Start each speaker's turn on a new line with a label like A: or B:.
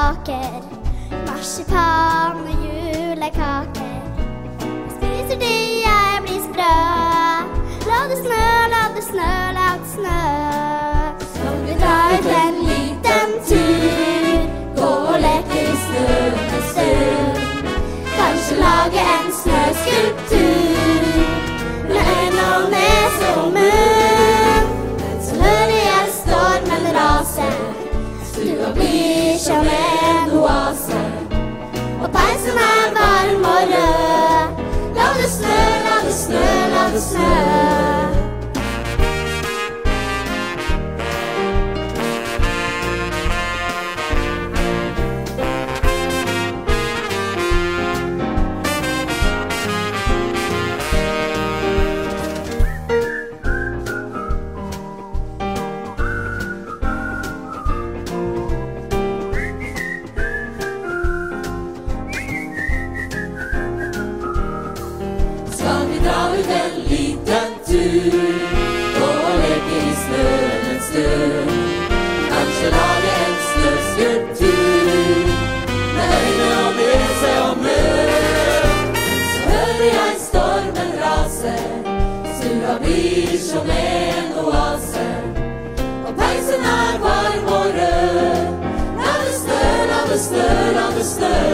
A: baker marsipan og julekaker. Spiser de, jeg blir sprø. La det snø, la det snø, la det snø. Skal vi dra ut en liten tur, gå og leke i snøen en stund. Kanskje lage en snøskulptur med øyne og nese og munn. Så hører jeg stormen rase, stua blir som en oase, og peisen er varm og rød. La det snø, la det snø, la det snø.
B: Kanskje lage en snøskulptur med øyne og nese og munn. Så hører jeg stormen rase, stua blir som en oase, og peisen er varm og rød. La det snø, la det snø, la det snø.